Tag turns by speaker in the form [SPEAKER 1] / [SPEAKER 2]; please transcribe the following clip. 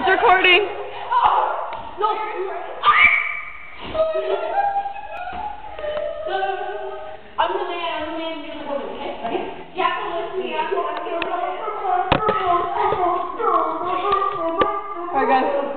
[SPEAKER 1] It's recording.
[SPEAKER 2] No. I'm the man, you're the woman, okay? Okay? You have to listen to me, you have to listen to me.
[SPEAKER 1] Alright guys.